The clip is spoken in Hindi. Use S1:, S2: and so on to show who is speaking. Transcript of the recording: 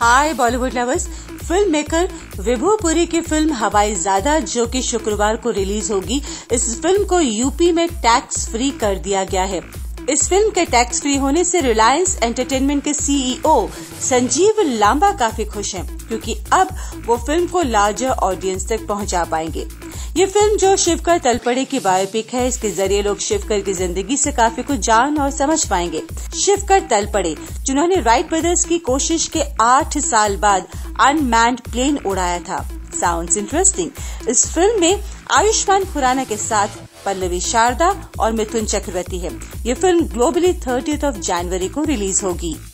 S1: हाय Bollywood lovers. Film maker Vibhu Puri की फिल्म हवाईजादा जो कि शुक्रवार को रिलीज होगी, इस फिल्म को यूपी में टैक्स फ्री कर दिया गया है। इस फिल्म के टैक्स फ्री होने से रिलायंस एंटरटेनमेंट के सीईओ संजीव लांबा काफी खुश हैं, क्योंकि अब वो फिल्म को लार्जर ऑडियंस तक पहुंचा पाएंगे। ये फिल्म जो शिवकर तलपड़े की बायोपिक है, इसके जरिए लोग शिवकर की जिंदगी से काफी कुछ जान और समझ पाएंगे। शिवकर तलपड़े जिन्होंने राइट ब्रदर्स की कोशिश के 8 साल बाद अनमैन्ड प्लेन उड़ाया था। Sounds interesting. इस फिल्म में आयुष्मान खुराना के साथ पल्लवी शारदा और मिथुन चक्रवर्ती है। ये फिल्म ग्लोबली 30 जनवरी को रिलीज होगी।